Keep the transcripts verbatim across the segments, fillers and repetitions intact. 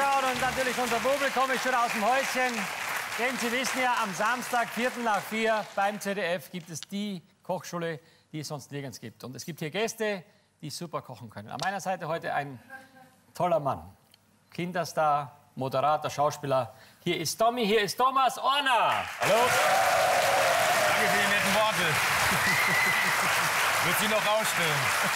zuschauen und natürlich unser Publikum ist schon aus dem Häuschen. Denn Sie wissen ja, am Samstag, Viertel nach vier, beim Z D F gibt es die Kochschule, die es sonst nirgends gibt. Und es gibt hier Gäste, die super kochen können. An meiner Seite heute ein toller Mann. Kinderstar, Moderator, Schauspieler. Hier ist Tommy, hier ist Thomas Orner. Hallo. Danke für die netten Worte. Wird sie noch rausstellen.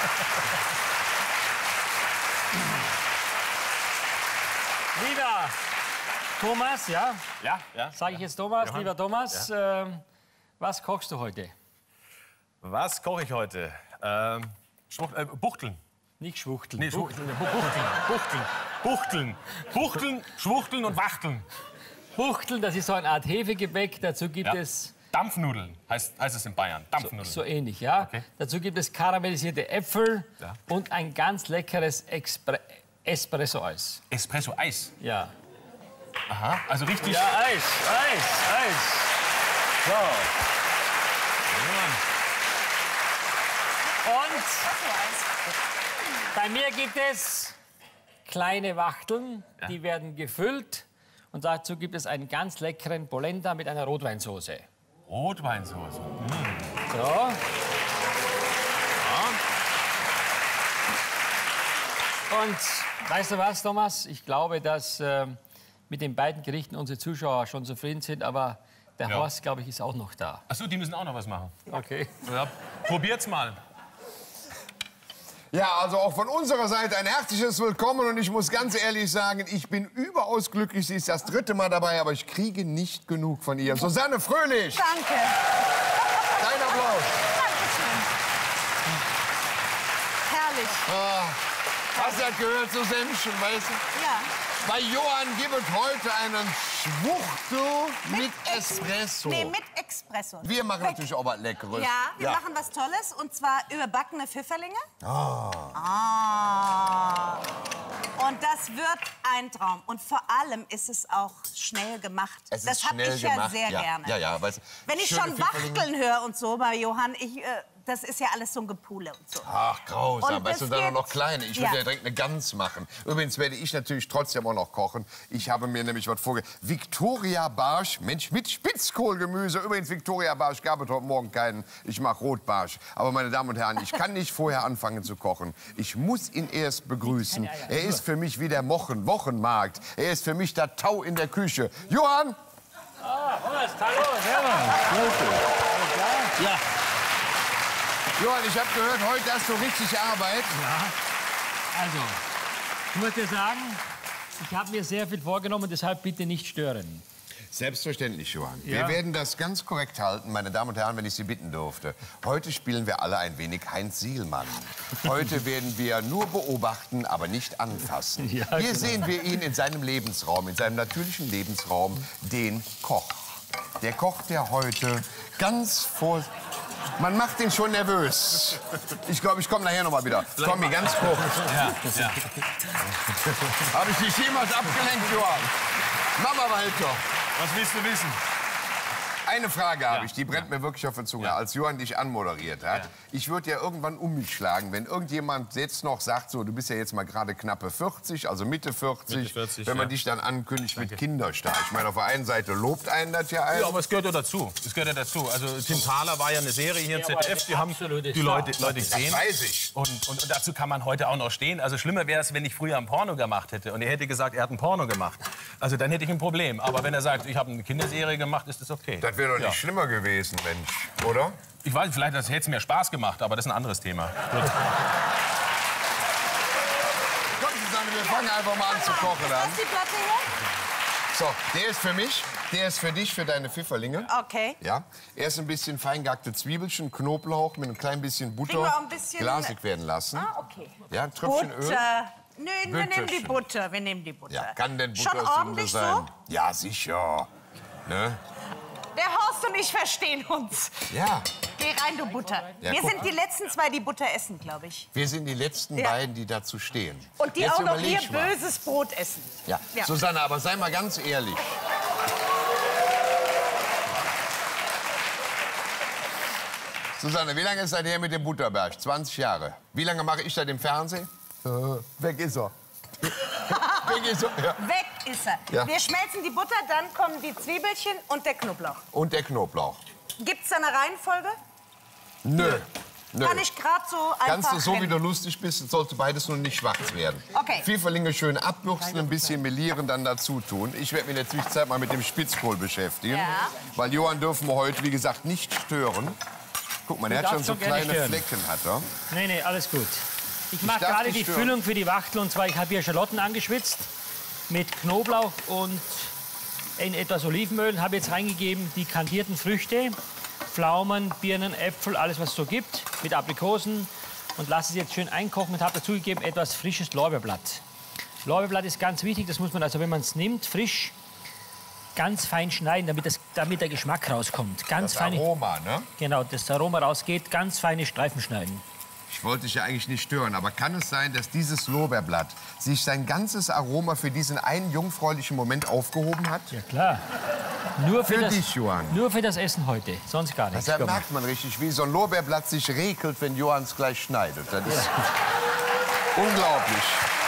Lieber Thomas, ja? Ja, ja. Sage ich jetzt Thomas, Johann. lieber Thomas, Ja. ähm, was kochst du heute? Was koche ich heute? Ähm, Schwucht, äh, Buchteln. Nicht schwuchteln. Nee, Schwuchteln. Buchteln. Buchteln. Buchteln. Buchteln, Schwuchteln und Wachteln. Buchteln, das ist so eine Art Hefegebäck. Dazu gibt Ja. es Dampfnudeln heißt, heißt es in Bayern. Dampfnudeln. so ähnlich, ja. Okay. Dazu gibt es karamellisierte Äpfel Ja. und ein ganz leckeres Expre Espresso-Eis. Espresso-Eis. Ja. Aha, also richtig. Ja, Eis, Eis, Eis. So. Und bei mir gibt es kleine Wachteln, Ja. die werden gefüllt. Und dazu gibt es einen ganz leckeren Polenta mit einer Rotweinsauce. Rotweinsauce. So. Und weißt du was, Thomas? Ich glaube, dass äh, mit den beiden Gerichten unsere Zuschauer schon zufrieden sind, aber der Ja. Horst, glaube ich, ist auch noch da. Achso, die müssen auch noch was machen. Okay. Ja, probiert's mal. Ja, also auch von unserer Seite ein herzliches Willkommen und ich muss ganz ehrlich sagen, ich bin überaus glücklich. Sie ist das dritte Mal dabei, aber ich kriege nicht genug von ihr. Susanne Fröhlich, Danke. dein Applaus. Dankeschön. Herrlich. Hast du das gehört, so Senfchen, weißt du? Ja. Bei Johann gibt es heute einen Schwuchtel mit Espresso. Nee, mit Espresso. Wir machen natürlich auch was Leckeres. Ja, wir machen was Tolles, und zwar überbackene Pfifferlinge. Ah. Und das wird ein Traum. Und vor allem ist es auch schnell gemacht. Es ist das habe schnell ich ja gemacht. sehr ja, gerne. Ja, ja, weißt du, Wenn ich schöne schon Pfifferlinge. Wachteln höre und so bei Johann, ich, äh, das ist ja alles so ein Gepule und so. Ach, grausam. Und Weißt du, es dann auch gibt- noch kleine. Ich würde Ja. ja direkt eine Gans machen. Übrigens werde ich natürlich trotzdem auch noch kochen. Ich habe mir nämlich was vorge... Victoria Barsch, Mensch, mit Spitzkohlgemüse. Übrigens, Victoria Barsch gab es heute Morgen keinen. Ich mache Rotbarsch. Aber, meine Damen und Herren, ich kann nicht vorher anfangen zu kochen. Ich muss ihn erst begrüßen. Er ist für mich wie der Mochen, Wochenmarkt. Er ist für mich der Tau in der Küche. Johann! Ah, Horst, hallo, servus. Ja. Johann, ich habe gehört, heute hast du richtig Arbeit. Also, ich muss dir sagen, ich habe mir sehr viel vorgenommen, deshalb bitte nicht stören. Selbstverständlich, Johann. Ja. Wir werden das ganz korrekt halten, meine Damen und Herren, wenn ich Sie bitten durfte. Heute spielen wir alle ein wenig Heinz Sielmann. Heute werden wir nur beobachten, aber nicht anfassen. Ja, Hier genau. sehen wir ihn in seinem Lebensraum, in seinem natürlichen Lebensraum, den Koch. Der Koch, der heute ganz vor... Man macht ihn schon nervös. Ich glaube, ich komme nachher noch mal wieder. Tommy, ganz kurz. Ja, ja. Habe ich dich jemals abgelenkt, Johann? Mach mal weiter. Was willst du wissen? Eine Frage habe Ja. ich, die brennt mir wirklich auf der Zunge, Ja. als Johann dich anmoderiert hat. Ja. Ich würde ja irgendwann um mich schlagen, wenn irgendjemand jetzt noch sagt, so, du bist ja jetzt mal gerade knappe vierzig, also Mitte vierzig, Mitte vierzig, wenn man ja. dich dann ankündigt mit Kinderstar. Ich meine, auf der einen Seite lobt einen das ja ein. Ja, aber es gehört ja dazu. Es gehört ja dazu. Also Tim Thaler war ja eine Serie hier im Ja, aber Z D F, die haben absolute die Leute, Leute gesehen. weiß ich. Und, und, und dazu kann man heute auch noch stehen. Also schlimmer wäre es, wenn ich früher ein Porno gemacht hätte und er hätte gesagt, er hat ein Porno gemacht. Also dann hätte ich ein Problem. Aber wenn er sagt, ich habe eine Kinderserie gemacht, ist das okay. Das wäre doch nicht Ja. schlimmer gewesen, Mensch, oder? Ich weiß, vielleicht hätte es mir Spaß gemacht, aber das ist ein anderes Thema. Gut. Komm, Susanne, wir fangen einfach mal an zu kochen Ist an. das die Platte hier? So, der ist für mich, der ist für dich, für deine Pfifferlinge. Okay. Ja, erst ein bisschen fein gehackte Zwiebelchen, Knoblauch mit ein klein bisschen Kriegen Butter wir auch ein bisschen- glasig werden lassen. Ah, okay. Ja, ein Tröpfchen Öl. Butter. Nö, wir nehmen die Bütterchen. Butter. Wir nehmen die Butter. Ja, kann denn Butter Schon Sünde ordentlich sein? so? Ja, sicher. Ne? Der Horst und ich verstehen uns. Ja, Geh rein, du Butter. Ja, wir guck sind die letzten zwei, die Butter essen, glaube ich. wir sind die letzten Ja. beiden, die dazu stehen. Und die Jetzt auch noch überleg hier mal. böses Brot essen. Ja. Ja. Susanne, aber sei mal ganz ehrlich. Susanne, wie lange ist das her mit dem Butterberg? zwanzig Jahre. Wie lange mache ich das im Fernsehen? Äh, weg ist er. so, ja. Weg ist er. Ja. Wir schmelzen die Butter, dann kommen die Zwiebelchen und der Knoblauch. Und der Knoblauch. Gibt es da eine Reihenfolge? Nö. Nö. Kann ich gerade so einfach... Kannst du, so wie rennen? du lustig bist, sollte beides nur nicht schwarz werden. Okay. Pfifferlinge schön abbürsten, ein bisschen melieren, dann dazu tun. Ich werde mich in der Zwischenzeit mal mit dem Spitzkohl beschäftigen. Ja. Weil Johann dürfen wir heute, wie gesagt, nicht stören. Guck mal, der hat schon so kleine Flecken, hat er. Nee, nee, alles gut. Ich mache darf gerade nicht die stören. Füllung für die Wachtel. Und zwar, ich habe hier Schalotten angeschwitzt mit Knoblauch und in etwas Olivenöl. Habe jetzt reingegeben die kandierten Früchte, Pflaumen, Birnen, Äpfel, alles was es so gibt, mit Aprikosen. Und lasse es jetzt schön einkochen und habe dazugegeben etwas frisches Lorbeerblatt. Lorbeerblatt ist ganz wichtig, das muss man also, wenn man es nimmt, frisch, ganz fein schneiden, damit, das, damit der Geschmack rauskommt. Ganz Das feine, Aroma, ne? genau, das Aroma rausgeht, ganz feine Streifen schneiden. Ich wollte dich ja eigentlich nicht stören, aber kann es sein, dass dieses Lorbeerblatt sich sein ganzes Aroma für diesen einen jungfräulichen Moment aufgehoben hat? Ja klar. Nur für, Für das, dich, Johann. Nur für das Essen heute, sonst gar nichts. Da Guck mal. merkt man richtig, wie so ein Lorbeerblatt sich regelt, wenn Johann es gleich schneidet. Das ist unglaublich.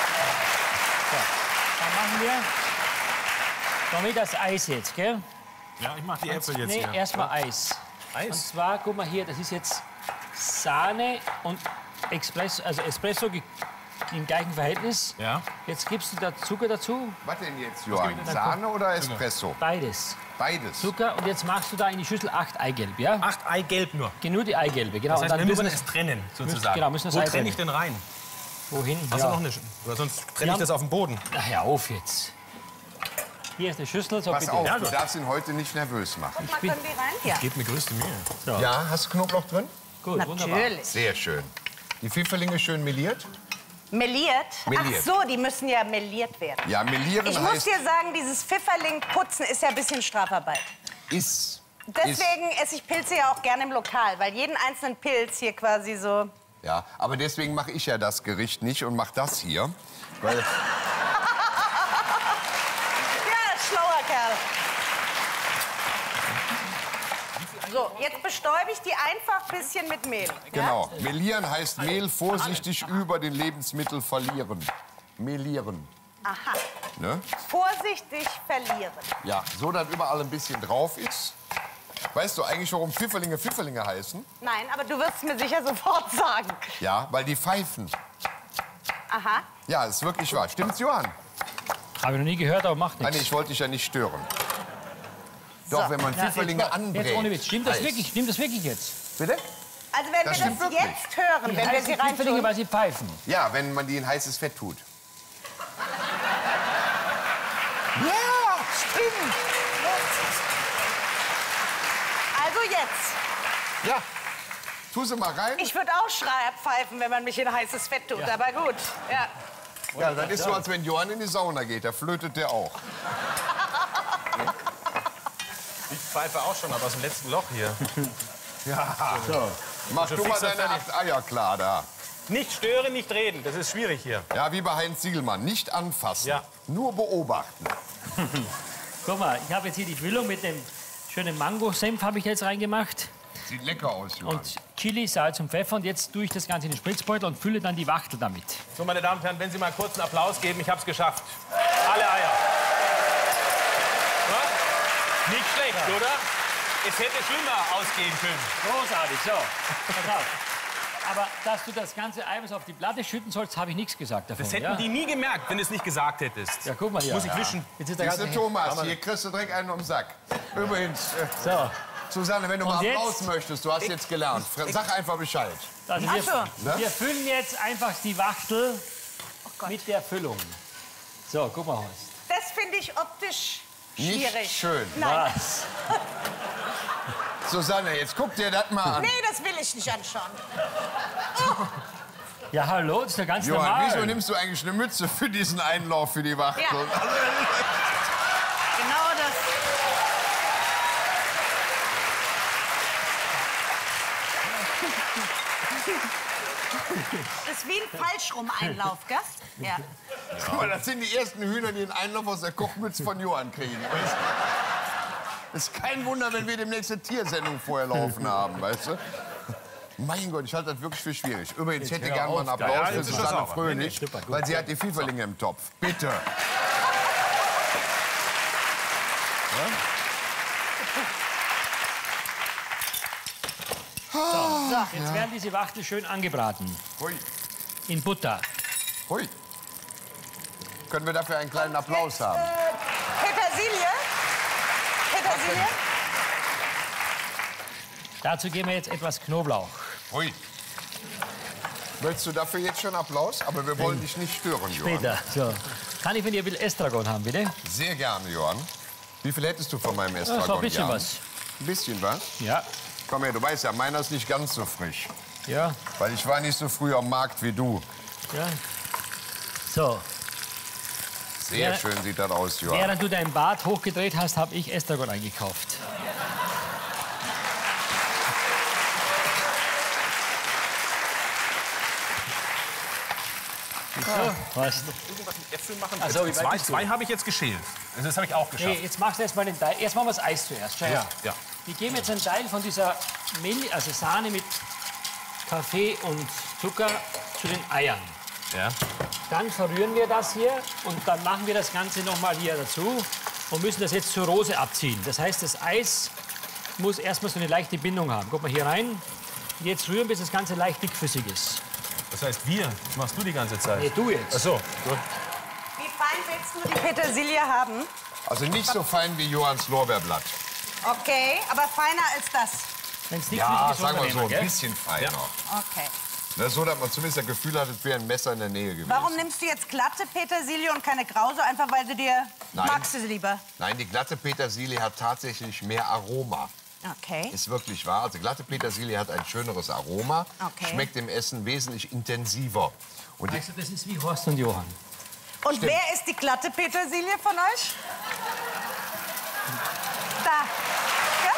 Dann machen wir damit das Eis jetzt, gell? Ja, ich mache die Äpfel jetzt Nee, hier. erstmal Eis. Und Eis? zwar, guck mal hier, das ist jetzt Sahne und Espresso, also Espresso ge- im gleichen Verhältnis. Ja. Jetzt gibst du da Zucker dazu, Was denn jetzt, Johann? gebe ich denn? Sahne oder Espresso? beides. Beides. Zucker und jetzt machst du da in die Schüssel acht Eigelb, ja? Acht Eigelb nur. Genau die Eigelbe, genau. Das heißt, und wir dann müssen tun wir es trennen, sozusagen. genau, müssen das Wo Ei trenne ich trennen. denn rein? Wohin? Hast ja. du noch eine Sch Oder sonst trenne Ja. ich das auf dem Boden. Ach, hör auf jetzt. Hier ist eine Schüssel, so Pass bitte. auf, Ja, du gut. darfst ihn heute nicht nervös machen. Mal können die rein? Ja. Gebt mir größte Mühe. Ja, hast du Knoblauch drin? Gut, wunderbar. Natürlich. Sehr schön. Die Pfifferlinge schön meliert? Meliert? Meliert. Ach so, die müssen ja meliert werden. Ja, melieren Ich muss heißt dir sagen, dieses Pfifferling-Putzen ist ja ein bisschen Strafarbeit. ist. Deswegen esse ich Pilze ja auch gerne im Lokal, weil jeden einzelnen Pilz hier quasi so... Ist, ja, aber deswegen mache ich ja das Gericht nicht und mache das hier. Weil, Ja, schlauer Kerl. So, jetzt bestäube ich die einfach ein bisschen mit Mehl. genau. Melieren heißt Mehl vorsichtig über den Lebensmittel verlieren. Melieren. Aha. Ne? Vorsichtig verlieren. Ja, so dass überall ein bisschen drauf ist. Weißt du eigentlich, warum Pfifferlinge Pfifferlinge heißen? Nein, aber du wirst es mir sicher sofort sagen. Ja, weil die pfeifen. Aha. Ja, ist wirklich wahr. Stimmt's, Johann? Habe ich noch nie gehört, aber macht Ah, nee, nichts. ich wollte dich ja nicht stören. Doch, wenn man Ja, Pfifferlinge jetzt, anbrät. jetzt ohne Witz. Stimmt das Eis. wirklich? Stimmt das wirklich jetzt? Bitte? Also wenn Das wir stimmt das wirklich. jetzt hören, wenn wir heißen sie Pfifferlinge, reintun... weil sie pfeifen. Ja, wenn man die in heißes Fett tut. Ja, stimmt. Also jetzt. Ja. Tu sie mal rein. Ich würde auch Schreier pfeifen, wenn man mich in heißes Fett tut, aber gut. Ja. Ja, das ist so, als wenn Johann in die Sauna geht. Da flötet der auch. Ich pfeife auch schon, aber aus dem letzten Loch hier. Ja. Mach du mal fix und deine fertig. acht Eier klar da. Nicht stören, nicht reden. Das ist schwierig hier. Ja, wie bei Heinz Siegelmann. Nicht anfassen. Ja. Nur beobachten. Guck mal, ich habe jetzt hier die Füllung mit dem schönen Mango-Senf habe ich jetzt reingemacht. Sieht lecker aus, Johann. Und Chili, Salz und Pfeffer. Und jetzt tue ich das Ganze in den Spritzbeutel und fülle dann die Wachtel damit. So, meine Damen und Herren, wenn Sie mal kurz einen Applaus geben, ich habe es geschafft. Alle Eier. Ja? Nicht schlecht, oder? Es hätte schlimmer ausgehen können. Großartig, so. Pass auf. Aber dass du das ganze Eiweiß auf die Platte schütten sollst, habe ich nichts gesagt davon. Das hätten ja? die nie gemerkt, wenn du es nicht gesagt hättest. Ja, guck mal hier. Muss ich wischen. Jetzt ist der Siehst du, ganze Thomas, hier kriegst du direkt einen um den Sack. Übrigens, äh, So, Susanne, wenn du mal jetzt? raus möchtest, du hast jetzt gelernt, sag einfach Bescheid. also Ach wir, so. Ne? wir füllen jetzt einfach die Wachtel Gott. mit der Füllung. So, guck mal, Horst. Das finde ich optisch schwierig. Nicht schön. Nein. Was? Susanne, jetzt guck dir das mal an. Nee, das will ich nicht anschauen. Ja, hallo, das ist ja ganz Johann, normal. wieso nimmst du eigentlich eine Mütze für diesen Einlauf für die Wachtel? Ja. Also, Genau das. Das ist wie ein Falschrum-Einlauf, gell? Ja. guck mal, das sind die ersten Hühner, die einen Einlauf aus der Kochmütze von Johann kriegen. Weißt du? Das ist kein Wunder, wenn wir demnächst eine Tiersendung vorher laufen haben, weißt du? Mein Gott, ich halte das wirklich für schwierig. Übrigens, ich hätte hör gerne mal einen auf, Applaus ja, für jetzt ist das Susanne sauber. Fröhlich, Nee, nee, super, gut. weil sie hat die Pfifferlinge im Topf. Bitte. So, jetzt werden diese Wachtel schön angebraten. Hui, In Butter. hui. Können wir dafür einen kleinen Applaus haben? Petersilie? Petersilie? Dazu geben wir jetzt etwas Knoblauch. Hui. Möchtest du dafür jetzt schon Applaus? Aber wir wollen dich nicht stören, Johann. Später. So. Kann ich von dir ein bisschen Estragon haben, bitte? Sehr gerne, Johann. Wie viel hättest du von meinem Estragon? so ein bisschen Jan? was. Ein bisschen was? Ja. Komm her, du weißt ja, meiner ist nicht ganz so frisch. Ja. Weil ich war nicht so früh am Markt wie du. Ja. So. Sehr Ja. schön sieht das aus, Johann. Während du dein Bad hochgedreht hast, habe ich Estragon eingekauft. So, was? Irgendwas mit Äpfeln machen? Ach so, wie weit zwei bist du? zwei habe ich jetzt geschält. Also das habe ich auch geschafft. Nee, jetzt machst du erstmal den Teil. Erst machen wir das Eis zuerst. Schau her. Ja, ja. Wir geben jetzt einen Teil von dieser Milch, also Sahne mit Kaffee und Zucker zu den Eiern. Ja. Dann verrühren wir das hier und dann machen wir das Ganze noch mal hier dazu und müssen das jetzt zur Rose abziehen. Das heißt, das Eis muss erstmal so eine leichte Bindung haben. Guck mal hier rein. Und jetzt rühren, bis das Ganze leicht dickflüssig ist. Das heißt wir. Das machst du die ganze Zeit. Nee, du jetzt. Ach so, gut. Wie fein willst du die Petersilie haben? Also nicht so fein wie Johanns Lorbeerblatt. Okay, aber feiner als das. Wenn es Ja, dickflüssig ist, sagen wir so, unternehmen, ein gell? bisschen feiner. Okay. Ne, so, dass man zumindest das Gefühl hat, es wäre ein Messer in der Nähe gewesen. Warum nimmst du jetzt glatte Petersilie und keine Krause? Einfach weil du dir... Nein. Magst du sie lieber? Nein, die glatte Petersilie hat tatsächlich mehr Aroma. Okay. Ist wirklich wahr. Also glatte Petersilie hat ein schöneres Aroma. Okay. Schmeckt im Essen wesentlich intensiver. Und die, Also das ist wie Horst und Johann. Und wer ist die glatte Petersilie von euch? Da. Ja?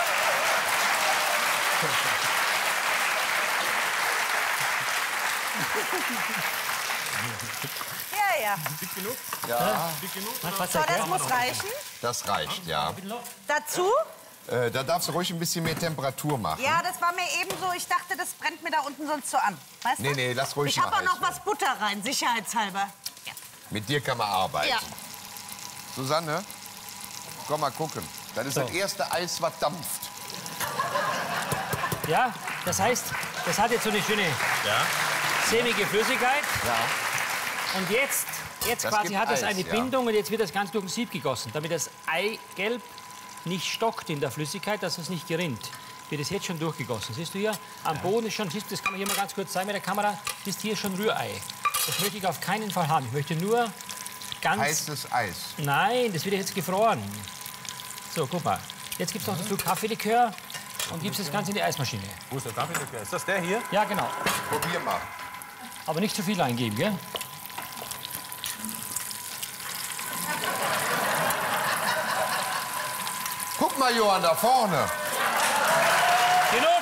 Ja, ja. Dick genug? ja, Dick genug? Was, was So, sagt das der? muss reichen. das reicht, ja. Dazu? Äh, da darfst du ruhig ein bisschen mehr Temperatur machen. Ja, das war mir eben so. Ich dachte, das brennt mir da unten sonst so an. Weißt du? Nee, nee, lass ruhig Ich habe mal auch noch heiß was Butter rein, sicherheitshalber. Ja. Mit dir kann man arbeiten. Ja. Susanne, komm mal gucken. Das ist So. das erste Eis, was dampft. Ja, das heißt, das hat jetzt so eine schöne Ja. sämige Flüssigkeit. Ja. Und jetzt, jetzt Das quasi gibt hat es Eis, eine ja. Bindung und jetzt wird das Ganze durch ein Sieb gegossen, damit das Eigelb nicht stockt in der Flüssigkeit, dass es nicht gerinnt. Wird es jetzt schon durchgegossen. Siehst du hier, am Boden ist schon, siehst du, das kann man hier mal ganz kurz zeigen mit der Kamera, siehst hier schon Rührei. Das möchte ich auf keinen Fall haben. Ich möchte nur ganz... Heißes Eis. Nein, das wird jetzt gefroren. So, guck mal. Jetzt gibt es noch dazu Kaffeelikör und gibst das Ganze in die Eismaschine. Wo ist der Kaffeelikör? Ist das der hier? Ja, genau. Probier mal. Aber nicht zu viel eingeben, gell? Guck mal, Johann, da vorne. Genug!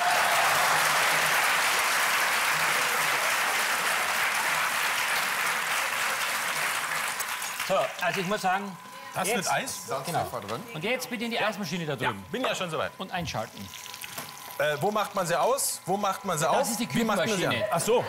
So, also ich muss sagen, Hast du jetzt, mit Eis? Salz, Genau. Pfeffer drin. und jetzt bitte in die Eismaschine da Ja, drüben bin ja schon soweit. und einschalten. Äh, wo macht man sie aus? Wo macht man sie aus? ist die Wie macht man sie Küchenmaschine. an? Ach so.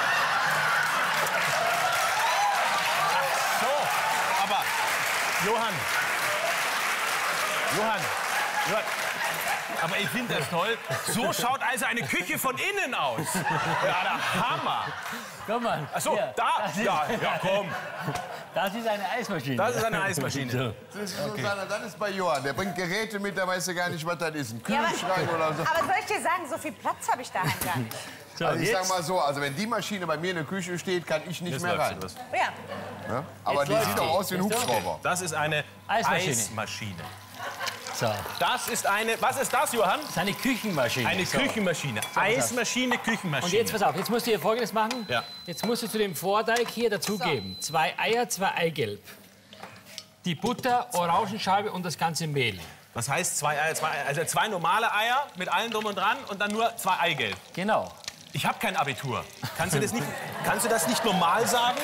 Ach so. Aber Johann. Johann. Johann. Aber ich finde das toll. So schaut also eine Küche von innen aus. Ja, der Hammer. Komm mal. Ach so, hier. da. Das ist, Ja, ja, komm. das ist eine Eismaschine. Das ist eine Eismaschine. So. Das ist, Susanne, das ist bei Johann. Der bringt Geräte mit, der weiß ja gar nicht, was das ist. Ein Ja, aber, Kühlschrank oder so. aber soll ich dir sagen, so viel Platz habe ich daheim gar nicht. So, Also ich jetzt, sag mal so, also wenn die Maschine bei mir in der Küche steht, kann ich nicht Jetzt mehr läuft rein. sie los. Ja. Ja? Aber Jetzt die läuft sieht die. doch aus wie ein Jetzt läuft die. Hubschrauber. Das ist eine Eismaschine. Eismaschine. so. Das ist eine. Was ist das, Johann? Das ist eine Küchenmaschine. Eine so. Küchenmaschine. Eismaschine, Küchenmaschine. Und jetzt, pass auf, jetzt musst du hier Folgendes machen. Ja. Jetzt musst du zu dem Vorteig hier dazugeben. Zwei Eier, zwei Eigelb. Die Butter, Orangenscheibe und das ganze Mehl. Das heißt zwei Eier, zwei Eier, also zwei normale Eier mit allem drum und dran und dann nur zwei Eigelb. Genau. Ich habe kein Abitur. Kannst du das nicht, kannst du das nicht normal sagen?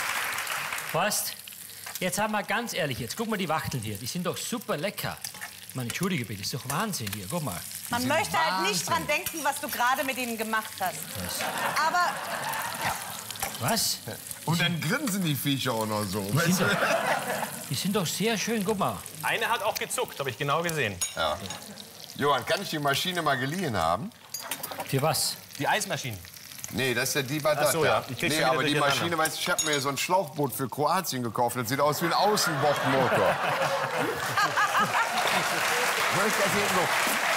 Fast. Jetzt haben wir ganz ehrlich, jetzt guck mal die Wachteln hier. Die sind doch super lecker. Man, entschuldige bitte, ist doch Wahnsinn hier. Guck mal. Man möchte halt Wahnsinn. nicht dran denken, was du gerade mit ihnen gemacht hast. Was? Aber Was? Und dann grinsen die Viecher auch noch so. Die sind, doch, die sind doch sehr schön, guck mal. Eine hat auch gezuckt, habe ich genau gesehen. Ja. Johann, kann ich die Maschine mal geliehen haben? Für was? Die Eismaschinen. Nee, das ist ja die war Ach so, ja. Ich krieg's Nee, schon wieder aber die durcheinander. Maschine, weißt du, ich habe mir so ein Schlauchboot für Kroatien gekauft. Das sieht aus wie ein Außenbordmotor. Weißt du, das hier so.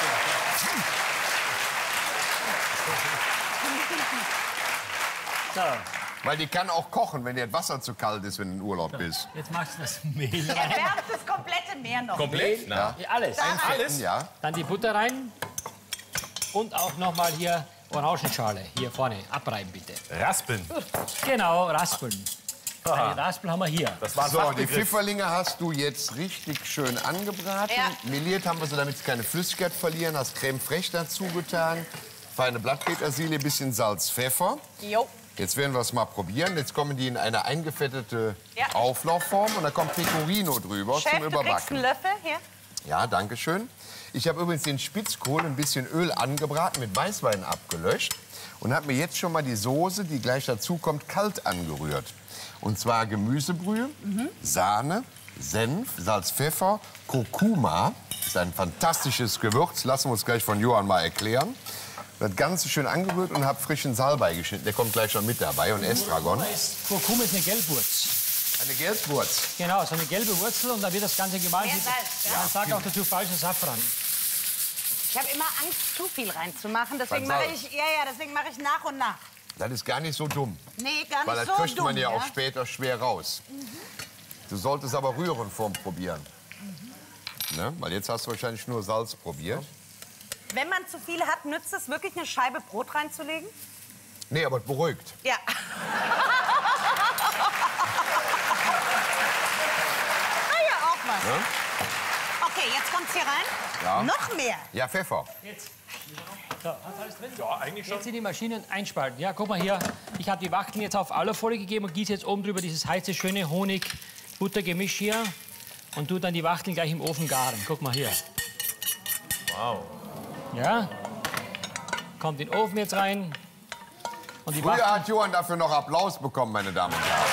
So, Weil die kann auch kochen, wenn dir das Wasser zu kalt ist, wenn du in Urlaub bist. jetzt machst du das Mehl er rein. wärmt das komplette Meer noch. Komplett? Na. Ja, alles. Alles? Ja. Dann die Butter rein. Und auch noch mal hier Orangenschale. Hier vorne. Abreiben bitte. Raspeln. Genau, raspeln. Die Raspeln haben wir hier. Das war ein So, die Fachbegriff. Pfifferlinge hast du jetzt richtig schön angebraten. Ja. Meliert haben wir sie, damit sie keine Flüssigkeit verlieren. Hast Creme fraiche dazu getan. Feine Blattpetersilie, bisschen Salz, Pfeffer. Jo. Jetzt werden wir es mal probieren. Jetzt kommen die in eine eingefettete Ja. Auflaufform und da kommt Pecorino drüber Chef, zum du kriegst Überbacken. einen Löffel hier. Ja, danke schön. Ich habe übrigens den Spitzkohl ein bisschen Öl angebraten, mit Weißwein abgelöscht und habe mir jetzt schon mal die Soße, die gleich dazu kommt, kalt angerührt. Und zwar Gemüsebrühe, Sahne, Senf, Salz, Pfeffer, Kurkuma. Das ist ein fantastisches Gewürz. Lassen wir uns gleich von Johann mal erklären. Das Ganze schön angerührt und habe frischen Salbei geschnitten. Der kommt gleich schon mit dabei und Estragon. Kurkuma ist eine Gelbwurz. Eine Gelbwurz. Genau, so eine gelbe Wurzel und dann wird das Ganze gemahlen. Mehr Salz, ja. Man sagt auch dazu falscher Safran. Ich habe immer Angst, zu viel reinzumachen. Deswegen Bei mache Salz. ich, ja, ja, deswegen mache ich nach und nach. Das ist gar nicht so dumm. Nee, gar nicht Weil das so kriegt dumm. man ja ja? auch später schwer raus. Du solltest aber rühren vorm Probieren. Ne? Weil jetzt hast du wahrscheinlich nur Salz probiert. Wenn man zu viel hat, nützt es wirklich, eine Scheibe Brot reinzulegen? Nee, aber beruhigt. Ja. Ah ja, auch was. Ne? Okay, jetzt kommt's hier rein. Ja. Noch mehr. Ja, Pfeffer. Jetzt. So, hast du alles drin? Ja, eigentlich schon. Jetzt in die Maschine einspalten. Ja, guck mal hier. Ich habe die Wachteln jetzt auf Alufolie gegeben und gieße jetzt oben drüber dieses heiße, schöne Honig-Butter-Gemisch hier. Und tu dann die Wachteln gleich im Ofen garen. Guck mal hier. Wow. Ja. Kommt in den Ofen jetzt rein. Und die Früher Wachteln. hat Johann dafür noch Applaus bekommen, meine Damen und Herren.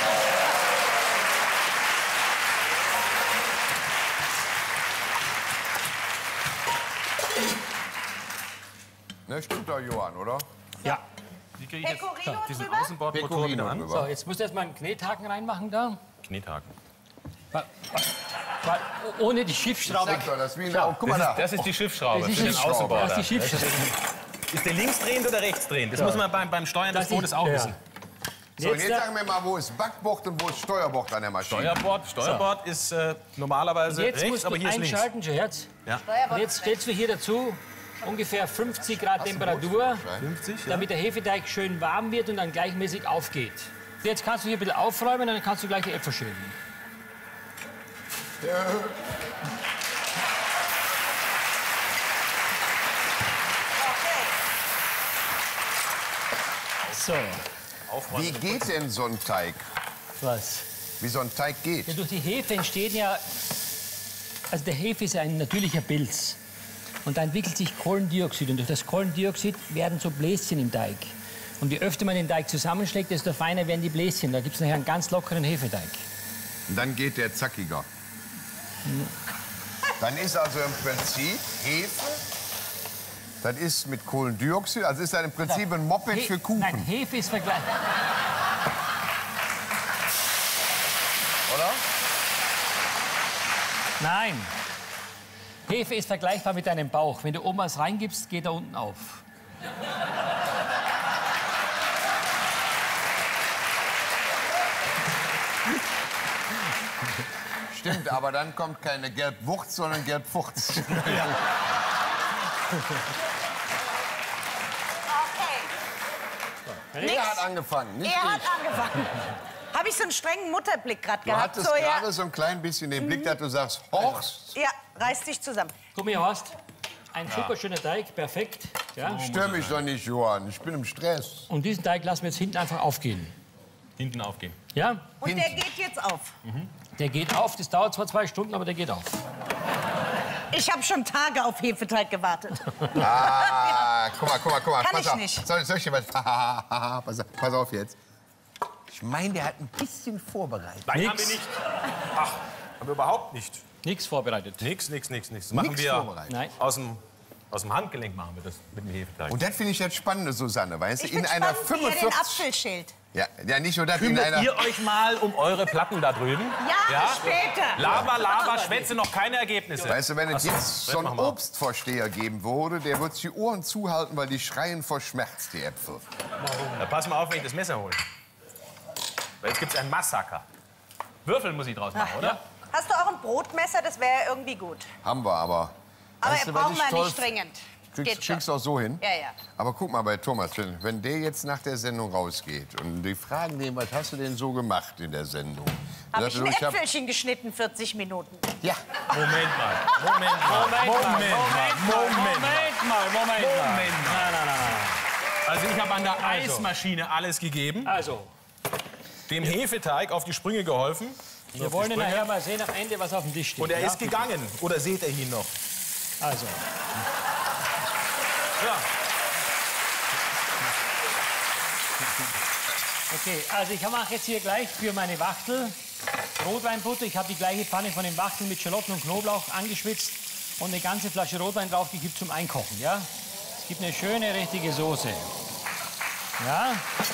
Ne, stimmt doch, Johann, oder? Ja. Wie kriege ich jetzt Pecorino diesen drüber? Außenbordmotor Pecorino wieder an? drüber. So, jetzt musst du erst mal einen Knethaken reinmachen da. Knethaken. Weil, weil ohne die Schiffsschraube. Sag doch, das ist wie ein Schau, Guck mal Das da. ist, das ist die Schiffsschraube Das ist für die den Schiffsschraube. Außenborder. Das ist die Schiffsschraube. Ist der linksdrehend oder rechtsdrehend? Das muss man beim, beim Steuern des Das ist- Bootes auch ja. wissen. So, und Jetzt jetzt da- sagen wir mal, wo ist Backbord und wo ist Steuerbord an der Maschine? Steuerbord, Steuerbord ist äh, normalerweise Jetzt rechts, musst du aber hier ist links. einschalten, Scherz. Ja. Und jetzt stellst du hier dazu ungefähr fünfzig Grad Temperatur, fünfzig, ja. damit der Hefeteig schön warm wird und dann gleichmäßig aufgeht. Jetzt kannst du hier ein bisschen aufräumen, dann kannst du gleich die Äpfel schälen. So, Wie geht denn so ein Teig? was? Wie so ein Teig geht? Ja, durch die Hefe entsteht ja, also der Hefe ist ein natürlicher Pilz. Und da entwickelt sich Kohlendioxid. Und durch das Kohlendioxid werden so Bläschen im Teig. Und je öfter man den Teig zusammenschlägt, desto feiner werden die Bläschen. Da gibt es nachher einen ganz lockeren Hefeteig. Und dann geht der zackiger. Dann ist also im Prinzip Hefe, das ist mit Kohlendioxid, also ist das im Prinzip ein Moped He- für Kuchen, Nein, Hefe ist vergleichbar. oder? Nein. Hefe ist vergleichbar mit deinem Bauch. Wenn du oben was reingibst, geht er unten auf. Stimmt, aber dann kommt keine Gelbwurz, sondern Gelbfurz. Okay. Er hat angefangen, nicht Er hat ich. angefangen. Habe ich so einen strengen Mutterblick gerade Du gehabt? hattest So, ja. gerade so ein klein bisschen den Blick, dass du sagst, Horst, ja, reiß dich zusammen. Guck mal, Horst. Ein super schöner Teig, perfekt. Ja. stör mich doch nicht, Johann, ich bin im Stress. Und diesen Teig lassen wir jetzt hinten einfach aufgehen. Hinten aufgehen. Ja? Und der geht jetzt auf. Der geht auf. Das dauert zwar zwei Stunden, aber der geht auf. Ich habe schon Tage auf Hefeteig gewartet. Ah, guck mal, guck mal, guck mal. Kann pass ich auf. nicht. Soll, soll ich dir was... pass, auf, pass auf jetzt. Ich meine, der hat ein bisschen vorbereitet. Nein, Nix. haben wir nicht. Ach, haben wir überhaupt nicht. Nichts vorbereitet. Nix, nix, nix, nix. Das machen Nix wir vorbereitet. Nein. aus dem, aus dem Handgelenk machen wir das mit dem Hefeteig. Und das finde ich jetzt spannend, Susanne, weißt du? Ich bin In einer spannend, wie ihr den fünfundvierzig... Apfel schält. Ja, ja, nicht nur das, in Kümmert einer... ihr euch mal um eure Platten da drüben? Ja, später. Laber, laber, schwätze, noch keine Ergebnisse. Weißt du, wenn es Ach so, jetzt so einen mach mal. Obstvorsteher geben würde, der würde die Ohren zuhalten, weil die schreien vor Schmerz, die Äpfel. Ja, pass mal auf, wenn ich das Messer hole. Weil jetzt gibt es ein Massaker. Würfel muss ich draus machen, oder? Hast du auch ein Brotmesser? Das wäre irgendwie gut. Haben wir aber. Aber Weißt ihr du, was braucht ich man toll- nicht dringend. Kriegst, Geht schon. kriegst du auch so hin? Ja, ja. Aber guck mal bei Thomas, wenn, wenn der jetzt nach der Sendung rausgeht und die fragen den, was hast du denn so gemacht in der Sendung? Habe Dann ich sagt ein er, hab- Äpfelchen geschnitten, vierzig Minuten. Ja, Moment mal, Moment mal, Moment mal, Moment mal. Moment mal, Moment mal. Moment mal. Nein, nein, nein, nein. Also ich habe an der Eismaschine alles gegeben, Also, dem Hefeteig auf die Sprünge geholfen. wir wollen ihn nachher mal sehen am Ende, was auf dem Tisch steht. Und er ja? ist gegangen. Oder seht ihr ihn noch? Also, Ja. okay, also ich mache jetzt hier gleich für meine Wachtel Rotweinbutter. Ich habe die gleiche Pfanne von den Wachteln mit Schalotten und Knoblauch angeschwitzt und eine ganze Flasche Rotwein draufgekippt zum Einkochen. Ja? Es gibt eine schöne, richtige Soße. Ja?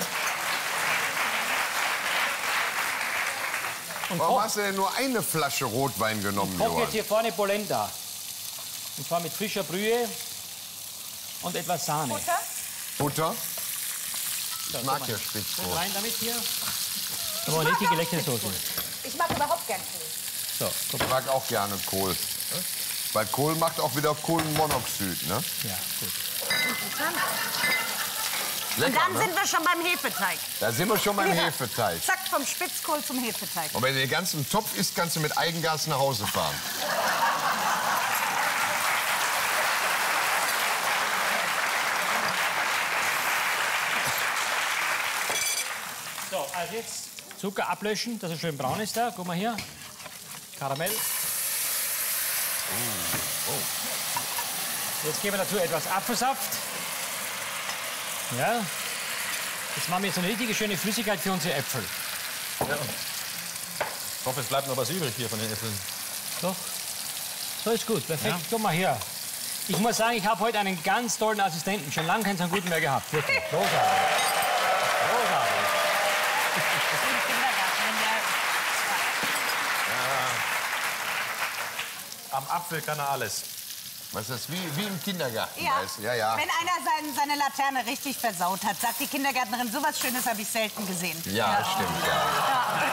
Und warum koch, hast du denn nur eine Flasche Rotwein genommen, koch Johann? jetzt hier vorne Polenta. Und zwar mit frischer Brühe und etwas Sahne. Butter? Butter? So, Ich mag guck ja mal. Spitzkohl. Und rein damit hier. Aber eine richtige leckere Soße. Ich mag überhaupt gern Kohl. So, guck Ich mag auch gerne Kohl. Weil Kohl macht auch wieder Kohlenmonoxid, ne? ja, gut. Interessant. Und Lecker, dann ne? sind wir schon beim Hefeteig. Da sind wir schon beim Ja. Hefeteig. Zack, vom Spitzkohl zum Hefeteig. Und wenn du den ganzen Topf isst, kannst du mit Eigengas nach Hause fahren. So, also jetzt Zucker ablöschen, dass er schön braun ist da. Guck mal hier. Karamell. Jetzt geben wir dazu etwas Apfelsaft. Ja. Jetzt machen wir jetzt eine richtige schöne Flüssigkeit für unsere Äpfel. Ich hoffe, es bleibt noch was übrig hier von den Äpfeln. Doch. So ist gut, perfekt. Guck mal hier. Ich muss sagen, ich habe heute einen ganz tollen Assistenten. Schon lange keinen so guten mehr gehabt. Wirklich. Großartig. Großartig. Im Kindergarten, wenn der Am Apfel kann er alles. Was ist das? Wie, wie im Kindergarten, Ja. weißt du? Ja, ja. Wenn einer sein, seine Laterne richtig versaut hat, sagt die Kindergärtnerin, sowas Schönes habe ich selten gesehen. Ja, stimmt, ja.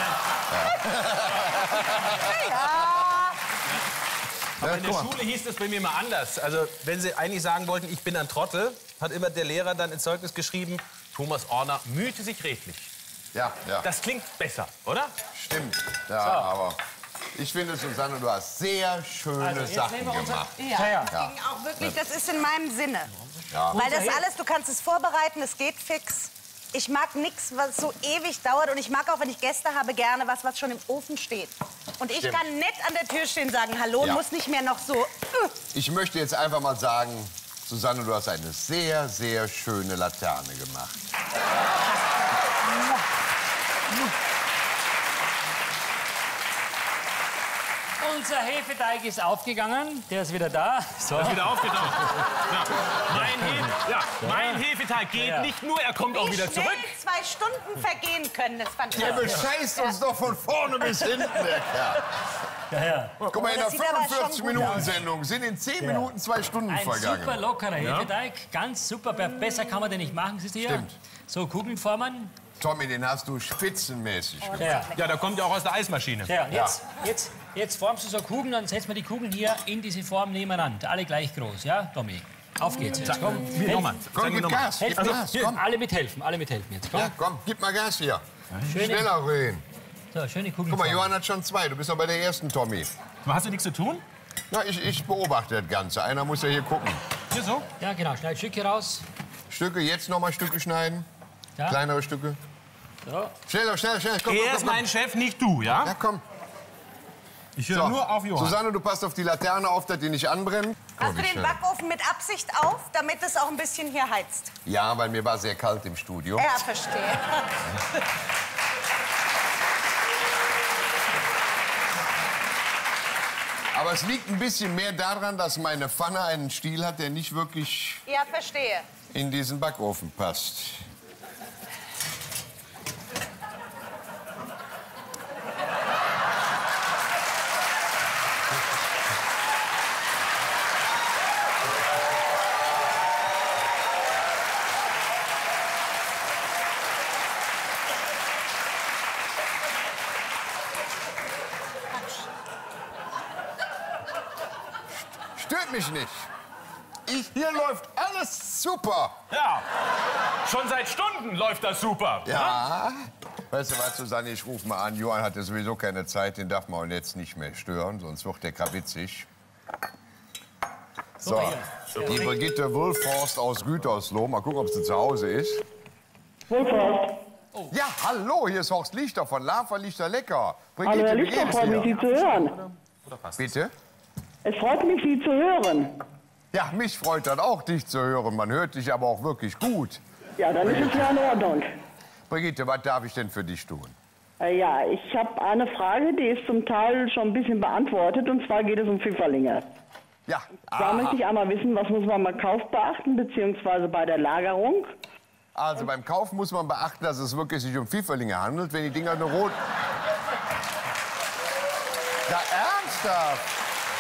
Ja. Aber Ja, in der guck mal. Schule hieß das bei mir mal anders. Also, wenn sie eigentlich sagen wollten, ich bin ein Trottel, hat immer der Lehrer dann ins Zeugnis geschrieben, Thomas Orner mühte sich redlich. Ja, ja. Das klingt besser, oder? Stimmt. Ja, aber ich finde, Susanne, du hast sehr schöne Also, jetzt Sachen nehmen wir unser- gemacht. Ja, Ja, das ging auch wirklich, das ist in meinem Sinne. Ja. Weil das alles, du kannst es vorbereiten, es geht fix. Ich mag nichts, was so ewig dauert. Und ich mag auch, wenn ich Gäste habe, gerne was, was schon im Ofen steht. Und ich Stimmt. kann nett an der Tür stehen und sagen, hallo, Ja. und muss nicht mehr noch so... äh, Ich möchte jetzt einfach mal sagen, Susanne, du hast eine sehr, sehr schöne Laterne gemacht. Unser Hefeteig ist aufgegangen. Der ist wieder da. So. Das ist wieder aufgetaucht. Ja. Mein, He ja. mein Hefeteig geht Ja. nicht nur, er kommt auch Wie wieder schnell zurück. zwei Stunden vergehen können, das fand ich. Der bescheißt uns doch von vorne bis hinten, der Kerl. Ja, ja. Guck mal, in das der sieht aber schon gut fünfundvierzig-Minuten-Sendung sind in zehn Minuten zwei Stunden Ein vergangen. super lockerer Hefeteig. Ganz super. Besser kann man den nicht machen. Siehst du hier? Stimmt. So Kugeln formen. Tommy, den hast du spitzenmäßig gemacht. Ja. Ja, der kommt ja auch aus der Eismaschine. Ja, und jetzt, jetzt, jetzt formst du so Kugeln, dann setzen wir die Kugeln hier in diese Form nebeneinander. Alle gleich groß, ja, Tommy? Auf geht's jetzt, komm. Wie, nochmal. Komm, Zeig mir gib nochmal. Gas, gib Helft mir. Gas, Hier, komm. alle mithelfen, alle mithelfen jetzt, komm. Ja, komm, gib mal Gas hier. Schöne, Schneller reden. so, schöne Kugeln. Guck mal, formen. Johann hat schon zwei. Du bist noch bei der ersten, Tommy. Hast du nichts zu tun? Na, ich, ich beobachte das Ganze. Einer muss ja hier gucken. Hier so? Ja, genau, schneid Stücke raus. Stücke, jetzt noch mal Stücke schneiden. Ja. Kleinere Stücke. So. Schneller, schneller, schneller. Komm, Er komm, ist komm, komm. mein Chef, nicht du, ja? Ja, komm. Ich höre nur auf Johann. Susanne, du passt auf die Laterne auf, dass die nicht anbrennen. Hast du den Backofen mit Absicht auf, damit es auch ein bisschen hier heizt? Ja, weil mir war sehr kalt im Studio. Ja, verstehe. Aber es liegt ein bisschen mehr daran, dass meine Pfanne einen Stiel hat, der nicht wirklich Ja, verstehe. in diesen Backofen passt. Stört mich nicht. Ich, hier läuft alles super. Ja, schon seit Stunden läuft das super. Ja. Weißt du was, Susanne, ich rufe mal an. Johann hatte sowieso keine Zeit, den darf man jetzt nicht mehr stören, sonst wird der krawitzig. So, die Brigitte Wulforst aus Gütersloh. Mal gucken, ob sie zu Hause ist. Wulforst. Ja, hallo, hier ist Horst Lichter von Lava Lichter Lecker. Hallo, Herr wie Lichter, geht's freut mich, dir? Sie zu hören. Bitte? Es freut mich, Sie zu hören. Ja, mich freut das auch, dich zu hören. Man hört dich aber auch wirklich gut. Ja, dann ist es ja in Ordnung. Brigitte, was darf ich denn für dich tun? Äh, ja, ich habe eine Frage, die ist zum Teil schon ein bisschen beantwortet. Und zwar geht es um Pfifferlinge. Ja, Da möchte ich einmal wissen, was muss man beim Kauf beachten, beziehungsweise bei der Lagerung. also beim Kauf muss man beachten, dass es wirklich sich um Pfifferlinge handelt, wenn die Dinger eine rot... Ja, ernsthaft?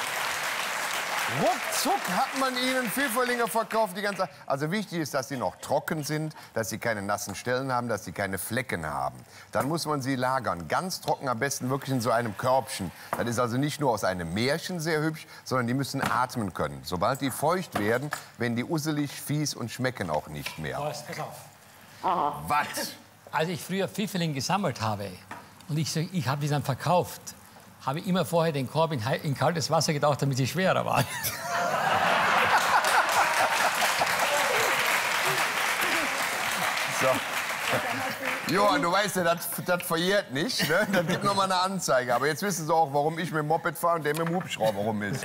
Ruckzuck hat man ihnen Pfifferlinge verkauft die ganze Zeit. Also wichtig ist, dass sie noch trocken sind, dass sie keine nassen Stellen haben, dass sie keine Flecken haben. Dann muss man sie lagern. Ganz trocken, am besten wirklich in so einem Körbchen. Das ist also nicht nur aus einem Märchen sehr hübsch, sondern die müssen atmen können. Sobald die feucht werden, werden die usselig, fies und schmecken auch nicht mehr. Pass auf. Was? Als ich früher Pfifferling gesammelt habe und ich, so- ich habe die dann verkauft, habe ich immer vorher den Korb in, hei- in kaltes Wasser getaucht, damit sie schwerer waren. So. Johann, du weißt ja, das, das verjährt nicht. Ne? Dann gibt noch mal eine Anzeige. Aber jetzt wissen Sie auch, warum ich mit dem Moped fahre und der mit dem Hubschrauber rum ist. So.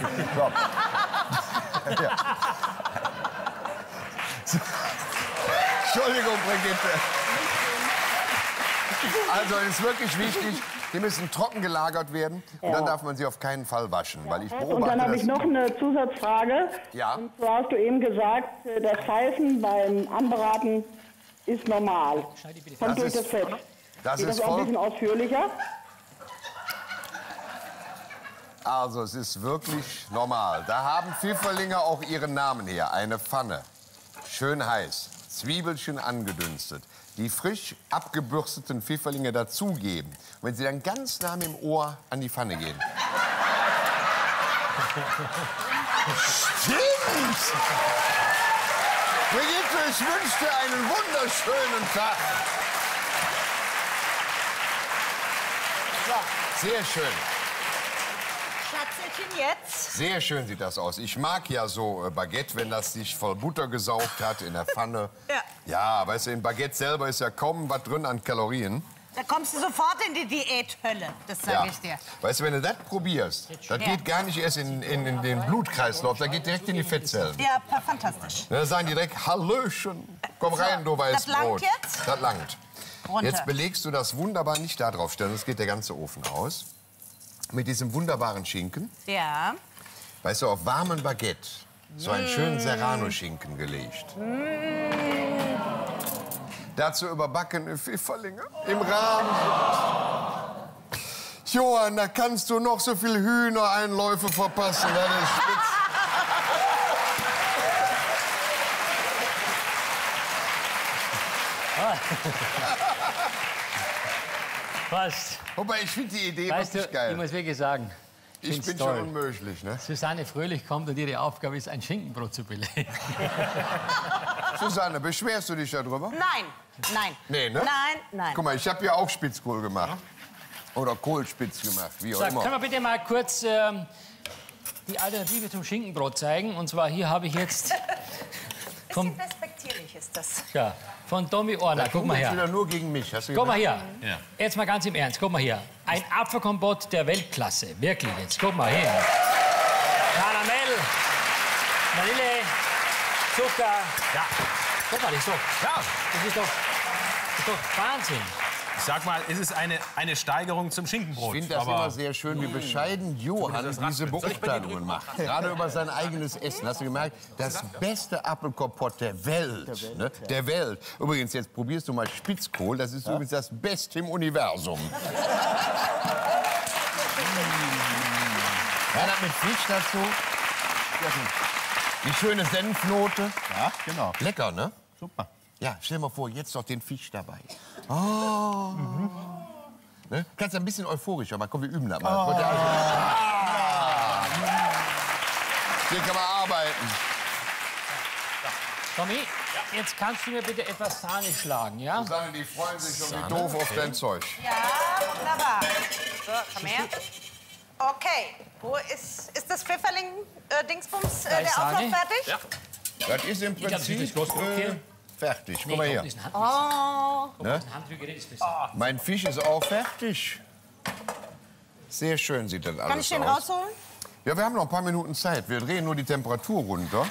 Ja. So. Entschuldigung, Brigitte. Also, es ist wirklich wichtig, die müssen trocken gelagert werden. Und dann darf man sie auf keinen Fall waschen. Weil ich Und beobachte, dann habe dass- ich noch eine Zusatzfrage. Ja. Und zwar hast du eben gesagt, äh, das Pfeifen beim Anbraten ist normal. Kommt Das durch ist- das Fett. das Geht ist das auch ein voll- bisschen ausführlicher? Also, es ist wirklich normal. Da haben Pfifferlinge auch ihren Namen her. Eine Pfanne, schön heiß, Zwiebelchen angedünstet. Die frisch abgebürsteten Pfifferlinge dazugeben. Und wenn sie dann ganz nah mit dem Ohr an die Pfanne gehen. Stimmt! Brigitte, ich wünsche dir einen wunderschönen Tag. Sehr schön. Schatzelchen, jetzt? Sehr schön sieht das aus. Ich mag ja so äh, Baguette, wenn das sich voll Butter gesaugt hat in der Pfanne. Ja. Ja, weißt du, in Baguette selber ist ja kaum was drin an Kalorien. Da kommst du sofort in die Diäthölle, das sage Ja. ich dir. Weißt du, wenn du das probierst, das geht gar nicht erst in, in, in den Blutkreislauf, das geht direkt in die Fettzellen. Ja, fantastisch. Da sagen die direkt, Hallöchen, komm rein, du weißt das langt Brot. jetzt? Das langt. Runter. Jetzt belegst du das wunderbar nicht da drauf stellen, sonst geht der ganze Ofen aus. Mit diesem wunderbaren Schinken. Ja. Weißt du, auf warmen Baguette so einen schönen Serrano-Schinken gelegt. Dazu überbackene Pfifferlinge im Rahmen. Johann, da kannst du noch so viel Hühnereinläufe verpassen. Das ist spitz. Fast. Wobei, ich finde die Idee Weißt du, wirklich ich geil. muss wirklich sagen, Ich find's bin toll. schon unmöglich, ne? Susanne Fröhlich kommt und ihre Aufgabe ist, ein Schinkenbrot zu belegen. Susanne, beschwerst du dich darüber? Nein, nein. Nee, ne? Nein, nein. Guck mal, ich habe ja auch Spitzkohl gemacht. Oder Kohlspitz gemacht, wie auch Sag, immer. können wir bitte mal kurz ähm, die Alternative zum Schinkenbrot zeigen? Und zwar hier habe ich jetzt Bisschen vom, respektierlich ist das. ja, von Tommy Orner. Guck mal Jetzt her. wieder nur gegen mich. Hast du Guck mal gemerkt? hier. Ja. Jetzt mal ganz im Ernst. Guck mal hier. Ein Apfelkompott der Weltklasse. Wirklich jetzt. Guck mal hin. Karamell, Vanille, Zucker. Ja. Guck mal, das ist doch, Ja, das ist doch, das ist doch Wahnsinn. ich sag mal, es ist eine, eine Steigerung zum Ich Schinkenbrot. finde das aber immer sehr schön, wie bescheiden Johann das diese raspeln. Soll ich bei dir Beurteilungen drüben macht. Gerade über sein eigenes Essen. Hast du gemerkt? Das beste Apfelkompott der Welt. Ne? Der Welt. Übrigens, jetzt probierst du mal Spitzkohl. Das ist übrigens das Beste im Universum. Ja, das mit Fisch dazu. Die schöne Senfnote. Ja, genau. Lecker, ne? Super. Ja, stell dir mal vor, jetzt noch den Fisch dabei. Oh. Mhm. Ne? Kannst ein bisschen euphorischer, aber komm, wir üben das mal. Oh. Ah. Hier kann man arbeiten. Tommy, jetzt kannst du mir bitte etwas Sahne schlagen, ja? Susanne, die freuen sich schon wie doof auf dein Zeug. Ja, wunderbar. So, komm her. Okay, wo ist, ist das Pfifferling-Dingsbums, äh, Da ist der Sahne. Auflauf fertig? Ja. Das ist im hab das Prinzip groß gedruckt äh, hier. fertig. Guck Nee, mal komm, her. das ist ein Hand- Oh, guck, das ist ein Handrührgerät, ist besser. Mein Fisch ist auch fertig. Sehr schön sieht das alles aus. kann ich den rausholen? Ja, wir haben noch ein paar Minuten Zeit. Wir drehen nur die Temperatur runter.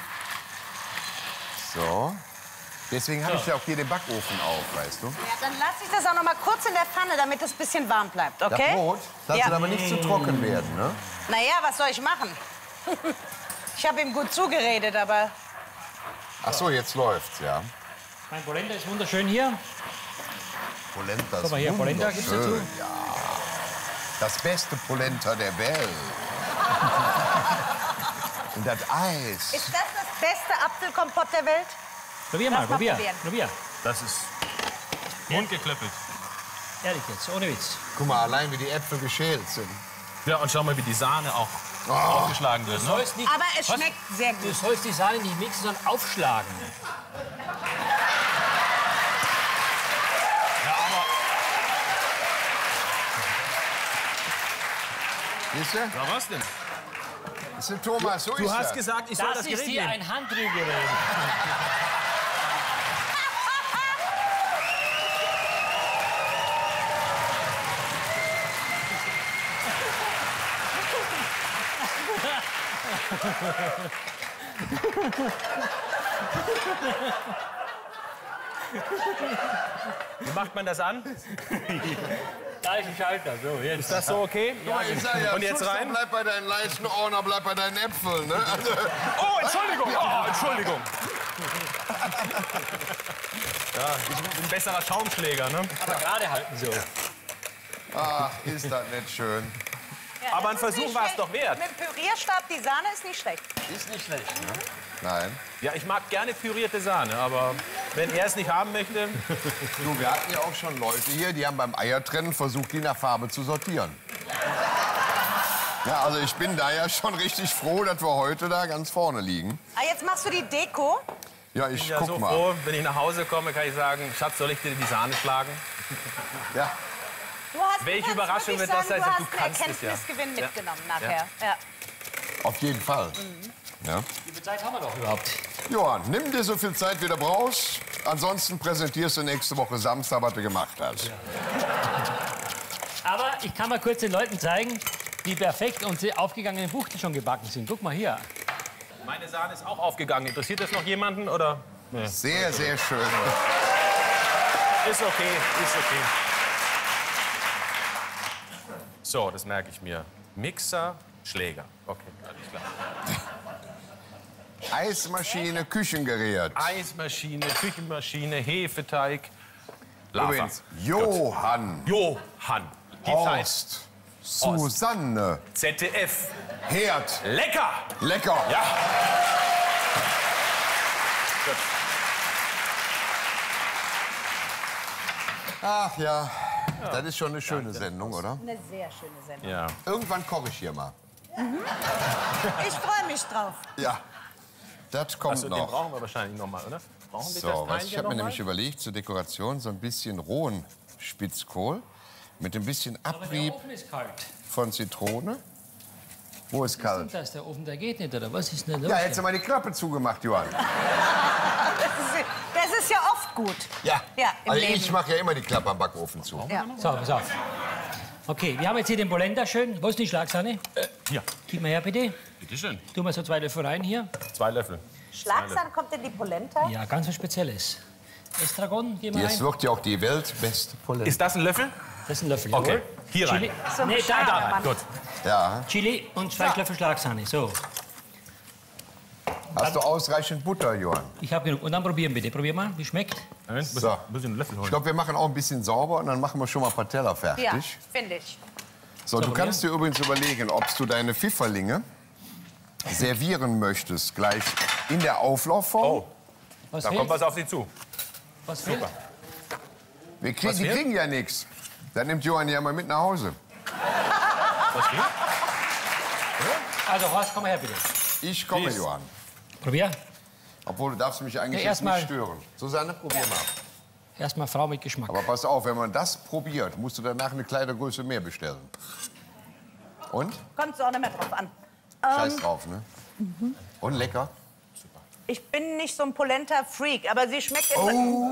So. Deswegen habe ich ja auch hier den Backofen auf, weißt du? Ja, dann lasse ich das auch noch mal kurz in der Pfanne, damit es ein bisschen warm bleibt, Das okay? Brot darf Ja. dann aber nicht zu trocken werden, ne? Naja, was soll ich machen? Ich habe ihm gut zugeredet, aber Ach so, jetzt läuft's, ja. Mein Polenta ist wunderschön hier. Polenta Guck ist mal hier, Polenta gibt's dazu. wunderschön, ja. Das beste Polenta der Welt. Und das Eis. ist das das beste Apfelkompott der Welt? Probier mal, Lass mal probier. probieren. Probier. Das ist mundgeklöppelt. Ehrlich jetzt, ohne Witz. Guck mal, allein wie die Äpfel geschält sind. Ja, und schau mal, wie die Sahne auch aufgeschlagen wird. Du Ne? sollst, nicht, Aber es Was? schmeckt sehr du gut. sollst die Sahne nicht mixen, sondern aufschlagen. Siehst du? Ja, was denn? Das ist Thomas, so Du ist hast das. gesagt, ich soll Das das ist Gerät hier nehmen. ein Handrührgerät. Wie macht man das an? Da ist ein Schalter. So, jetzt. Ist das so okay? Ja, ich sag ja, Und jetzt Schuster, rein? Bleib bei deinen Leisten, Orner, bleib bei deinen Äpfeln. Ne? Also, Oh, Entschuldigung! Oh, Entschuldigung! Ja, ich bin ein besserer Schaumschläger, ne? Aber gerade halten so. ach, ist das nicht schön. Ja, Aber das ein ist Versuch nicht war es schlecht. doch wert. Mit dem Pürierstab, die Sahne ist nicht schlecht. Ist nicht schlecht. Ne? Nein. Ja, ich mag gerne pürierte Sahne, aber wenn er es nicht haben möchte... Du, wir hatten ja auch schon Leute hier, die haben beim Eiertrennen versucht, die nach Farbe zu sortieren. Ja, also ich bin da ja schon richtig froh, dass wir heute da ganz vorne liegen. Ah, jetzt machst du die Deko. Ja, ich Ich bin ja guck so mal. froh, wenn ich nach Hause komme, kann ich sagen, Schatz, soll ich dir die Sahne schlagen? Ja. Du hast, Welche du kannst Überraschung wirklich wird das sagen, sein? Du Du hast kannst einen es ja. Erkenntnisgewinn Ja. mitgenommen nachher. Ja. Auf jeden Fall. Ja. Wie viel Zeit haben wir doch überhaupt? Johann, nimm dir so viel Zeit, wie du brauchst. Ansonsten präsentierst du nächste Woche Samstag, was du gemacht hast. Aber ich kann mal kurz den Leuten zeigen, wie perfekt unsere aufgegangenen Buchten schon gebacken sind. Guck mal hier. Meine Sahne ist auch aufgegangen. Interessiert das noch jemanden, oder? Sehr, sehr schön. Ist okay, ist okay. So, das merke ich mir. Mixer, Schläger. Okay, alles klar. Eismaschine, Küchengerät. Eismaschine, Küchenmaschine, Hefeteig. Lava. Übrigens, Johann, Johann. Die Zeit. Horst, Susanne, Z D F. Herd. Lecker! Lecker. Ja. Gut. Ach ja, das ist schon eine schöne Sendung, oder? Eine sehr schöne Sendung. Ja. Irgendwann koche ich hier mal. Ich freue mich drauf. Ja, das kommt Also, den noch. brauchen wir wahrscheinlich noch mal, oder? Brauchen wir So, das was, Teil ich hier habe mir noch mal? nämlich überlegt, zur Dekoration so ein bisschen rohen Spitzkohl mit ein bisschen Aber der Abrieb Ofen ist kalt. von Zitrone. Wo ist Und kalt? das, der Ofen, der geht nicht, oder was ist denn los? Ja, hättest du mal die Klappe zugemacht, Johann. Das ist, das ist ja oft gut. Ja, Ja, im also Leben. ich mache ja immer die Klappe am Backofen zu. Ja. So, pass auf. Okay, wir haben jetzt hier den Polenta schön. Wo ist die Schlagsahne? Äh, hier. Gib mal her, bitte. Bitte schön. Tu mal so zwei Löffel rein hier. Zwei Löffel. Schlagsahne kommt in die Polenta. Ja, ganz was Spezielles. Estragon, gib mal Jetzt rein. wird ja auch die weltbeste Polenta. Ist das ein Löffel? Das ist ein Löffel, Okay. jawohl. Hier rein. Chili. So Nee, da, bescheiden, da. Mann. Gut. Ja. Chili und zwei Löffel Schlagsahne. So, Hast du ausreichend Butter, Johann? ich habe genug. Und dann probieren bitte. Probier mal, wie schmeckt. Moment, So. Ein bisschen einen Löffel Ich holen. glaube, wir machen auch ein bisschen sauber und dann machen wir schon mal ein paar Teller fertig. Ja, finde ich. So, du So, kannst dir übrigens überlegen, ob du deine Pfifferlinge servieren möchtest, gleich in der Auflaufform. Oh, Was da fehlt? kommt was auf Sie zu. Was fehlt? Wir krieg, Was die fehlt? kriegen ja nichts. Dann nimmt Johann ja mal mit nach Hause. Was fehlt? Also, Horst, komm mal her, bitte. Ich komme, Dies. Johann. Probier. Obwohl, du darfst mich eigentlich Ja, jetzt erst mal- nicht stören. Susanne, probier mal. Erstmal Frau mit Geschmack. Aber pass auf, wenn man das probiert, musst du danach eine Kleidergröße mehr bestellen. Und? Kommt auch nicht mehr drauf an. Scheiß drauf, ne? Und lecker? Ich bin nicht so ein Polenta-Freak, aber sie schmeckt immer...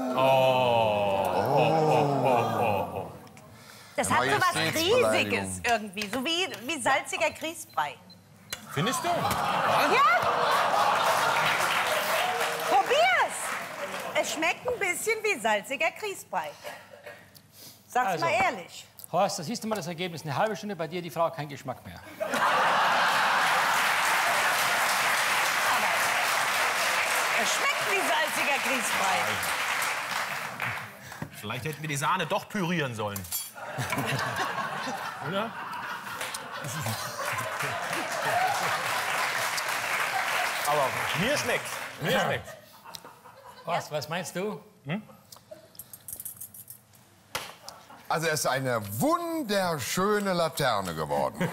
Oh. Das hat so was Majestätsbeleidigung. Riesiges irgendwie, so wie, wie salziger Grießbrei. Findest du? Ja! Probier's! Es schmeckt ein bisschen wie salziger Grießbrei. Sag's Also. mal ehrlich. Horst, da siehst du mal das Ergebnis. Eine halbe Stunde bei dir, die Frau hat keinen Geschmack mehr. Es schmeckt wie salziger Grießbrei. Vielleicht hätten wir die Sahne doch pürieren sollen. Oder? Aber mir schmeckt's. Mir schmeckt's. Horst, was meinst du? Also es ist eine wunderschöne Laterne geworden.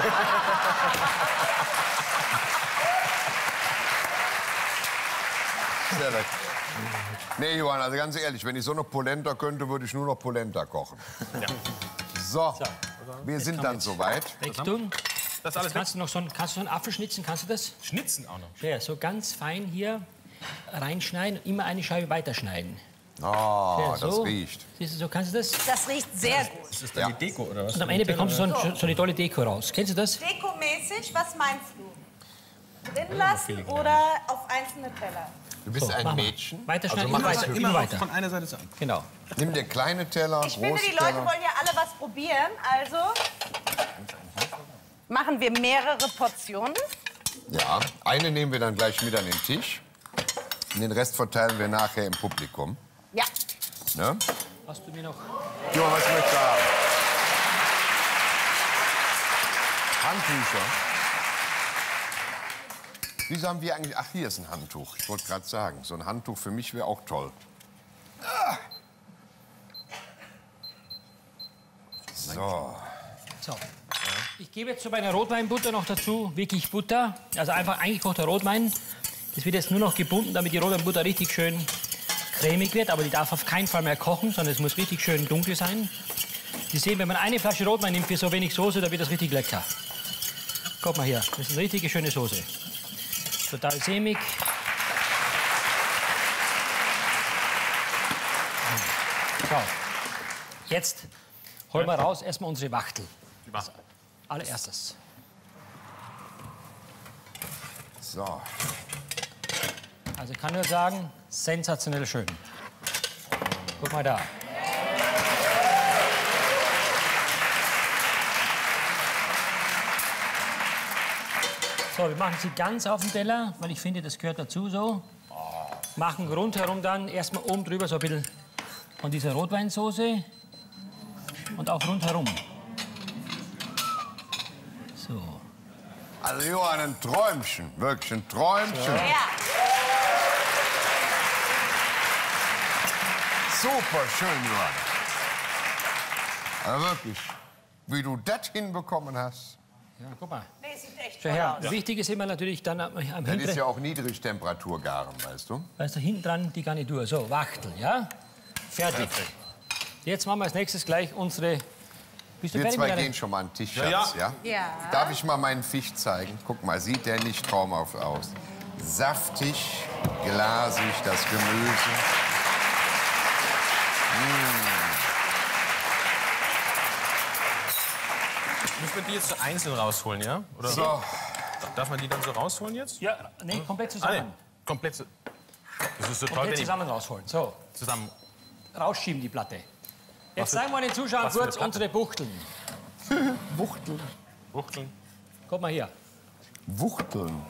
Sehr lecker. Nee, Johann, also ganz ehrlich, wenn ich so eine Polenta könnte, würde ich nur noch Polenta kochen. So, wir sind dann soweit. Wegtun. Das alles Kannst du noch so einen, kannst du so einen Apfel schnitzen? Kannst du das? Schnitzen auch noch. Ja, so ganz fein hier reinschneiden und immer eine Scheibe weiterschneiden. Oh, Ja, das so. riecht. Siehst du, so kannst du das? Das riecht sehr gut. Ist das dann Ja. die Deko oder was? Und am Ende bekommst du so, ein, so eine tolle Deko raus. Kennst du das? Dekomäßig, was meinst du? Drin lassen oder auf einzelne Teller? Du bist So, ein mach mal. Mädchen. Weiterschneiden, Also immer mach weiter, das immer weiter. Von einer Seite an. Genau. Nimm dir kleine Teller, Ich finde, große die Leute Teller. wollen ja alle was probieren, also machen wir mehrere Portionen. Ja, eine nehmen wir dann gleich mit an den Tisch. Und den Rest verteilen wir nachher im Publikum. Ja. Ne? Hast du mir noch? Johann, was möchtest du haben? Handtücher. Wieso haben wir eigentlich... Ach, hier ist ein Handtuch. Ich wollte gerade sagen, so ein Handtuch für mich wäre auch toll. Ah. So. So. Ich gebe jetzt zu meiner Rotweinbutter noch dazu wirklich Butter. Also einfach eingekochter Rotwein. Das wird jetzt nur noch gebunden, damit die Rotweinbutter richtig schön cremig wird. Aber die darf auf keinen Fall mehr kochen, sondern es muss richtig schön dunkel sein. Sie sehen, wenn man eine Flasche Rotwein nimmt für so wenig Soße, dann wird das richtig lecker. Guck mal hier, das ist eine richtige schöne Soße. Total sämig. So, jetzt holen wir raus erstmal unsere Wachtel. Die Wasser. Allererstes. So. Also ich kann nur sagen, sensationell schön. Guck mal da. So, wir machen sie ganz auf den Teller, weil ich finde, das gehört dazu so. Machen rundherum dann erstmal oben drüber so ein bisschen von dieser Rotweinsoße und auch rundherum. So. Also Johann, ein Träumchen. Wirklich ein Träumchen. Ja. Super schön, Johann. Aber wirklich, wie du das hinbekommen hast. Ja, guck mal. Nee, sieht echt Schau toll her. aus. Wichtig ist immer natürlich dann am, am Das ist hinteren, ja auch Niedrigtemperaturgaren, weißt du? weißt du, hinten dran die Garnitur. So, Wachtel, ja? Fertig. Jetzt machen wir als nächstes gleich unsere... Bist du Wir fertig zwei mit deiner- gehen schon mal an den Tisch, Ja, Schatz, ja. ja? Ja. Darf ich mal meinen Fisch zeigen? Guck mal, sieht der nicht traumhaft aus? Saftig, glasig, das Gemüse. Müssen wir die jetzt so einzeln rausholen, ja? Oder So. darf man die dann so rausholen jetzt? Ja, nee, komplett Ah, zusammen. nee. Komplett. so- Das ist so toll, Komplett wenn ich zusammen rausholen. So, zusammen. rausschieben die Platte. Jetzt für- zeigen wir den Zuschauern was für eine kurz Platte? unsere Buchteln. Wuchteln. Wuchteln. Guck mal hier. Wuchteln.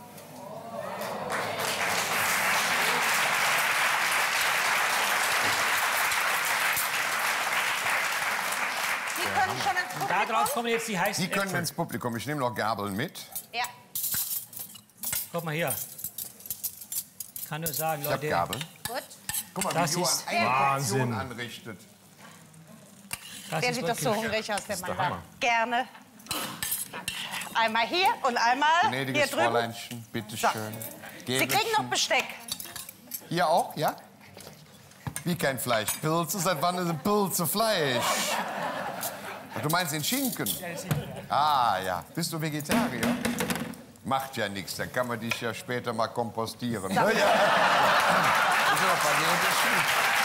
Die können schon ins Da drauf Publikum. kommen jetzt die heißen Die können Äpfel. ins Publikum. Ich nehme noch Gabeln mit. Ja. Guck mal hier. Ich kann nur sagen, Ich habe Leute, Gabeln. Gut. Guck mal, Das wie Johann ist eine Wahnsinn. Portion anrichtet. das Der ist sieht doch so wirklich... hungrig aus, der Mann der da. Hammer. Gerne. Einmal hier und einmal hier Gnädiges drüben. Fräuleinchen, bitteschön. Sie kriegen noch Besteck. Hier auch, ja? Wie kein Fleisch. Pilze, seit wann ist ein Pilze Fleisch? Ach, du meinst den Schinken? Ah, ja. Bist du Vegetarier? Macht ja nichts, dann kann man dich ja später mal kompostieren. Ja. Ja. Ist aber bei mir Unterschied.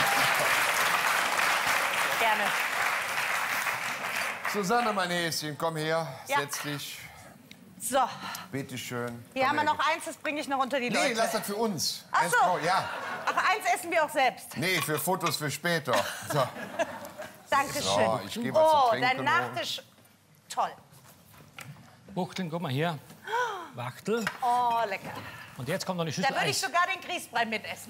Gerne. Susanne, mein Häschen, komm her, Ja. setz dich. So, Bitteschön. hier Komm haben wir her. noch eins, das bringe ich noch unter die Nee, Leute. lass das für uns. Ach Eins so. brauch- Ja. Ach, eins essen wir auch selbst. Nee, für Fotos für später. So. Dankeschön. So, ich geh was zu oh, trinken dein Nachtisch. Toll. Buchteln, guck mal hier. Wachtel. Oh, lecker. Und jetzt kommt noch eine Da Schüssel würde ich Eis. sogar den Grießbrei mitessen.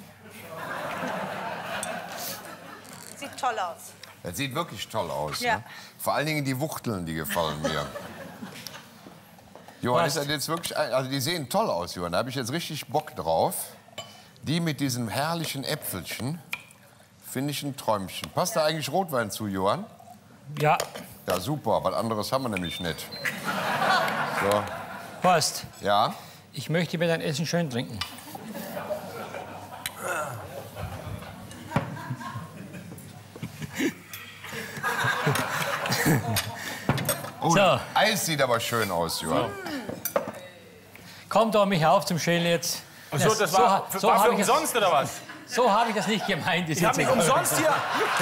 Sieht toll aus. Das sieht wirklich toll aus. Ja. Ne? Vor allen Dingen die Wuchteln, die gefallen mir. Johann, ist Passt. das jetzt wirklich, ein- also die sehen toll aus, Johann. Da habe ich jetzt richtig Bock drauf. Die mit diesem herrlichen Äpfelchen, finde ich ein Träumchen. Passt da eigentlich Rotwein zu, Johann? Ja, Ja, super, was anderes haben wir nämlich nicht. So, Horst, ja. ich möchte mir dein Essen schön trinken. Oh, So. Eis sieht aber schön aus, Johann. Komm doch mich auf zum Schälen jetzt. Ach so, das war, so, für- so war für habe ich, das- umsonst oder was? so hab ich das nicht gemeint. die Ich habe mich Sitzung. umsonst hier.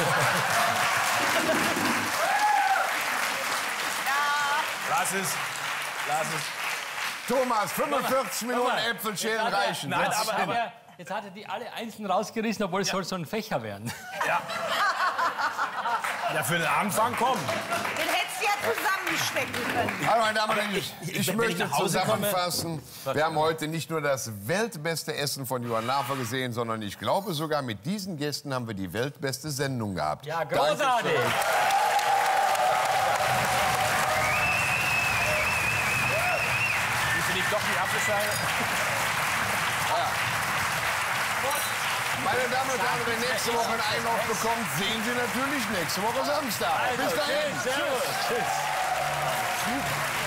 Lass es. Lass es. Thomas, fünfundvierzig Minuten mal. Äpfelschälen Jetzt hat er- reichen. Nein, Setz aber- dich hin. Aber jetzt hat er die alle einzeln rausgerissen, obwohl es soll so ein Fächer werden. Ja, für den Anfang komm. Den hättest du ja zusammenstecken können. Hallo, meine Damen und Herren, ich, ich- ich wenn ich möchte nach Hause komme- zusammenfassen. Wir haben heute nicht nur das weltbeste Essen von Johann Lafer gesehen, sondern ich glaube sogar, mit diesen Gästen haben wir die weltbeste Sendung gehabt. Ja, großartig. Siehst du nicht doch die Apfelscheibe? Meine Damen und Herren, wer nächste Woche einen Einlauf bekommt, sehen Sie natürlich nächste Woche Samstag. Bis dahin. Servus. Tschüss.